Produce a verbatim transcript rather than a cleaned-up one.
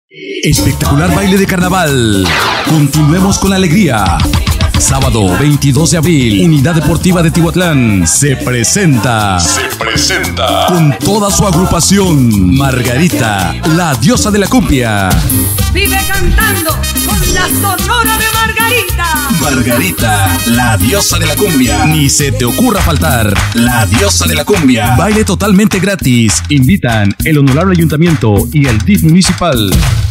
Espectacular baile de carnaval. Continuemos con la alegría. Sábado veintidós de abril, Unidad Deportiva de Tihuatlán se presenta. Se presenta con toda su agrupación. Margarita, la diosa de la cumbia. Vive cantando con la sonora de Margarita. Margarita, la diosa de la cumbia. Ni se te ocurra faltar. La diosa de la cumbia. Baile totalmente gratis. Invitan el Honorable Ayuntamiento y el D I F municipal.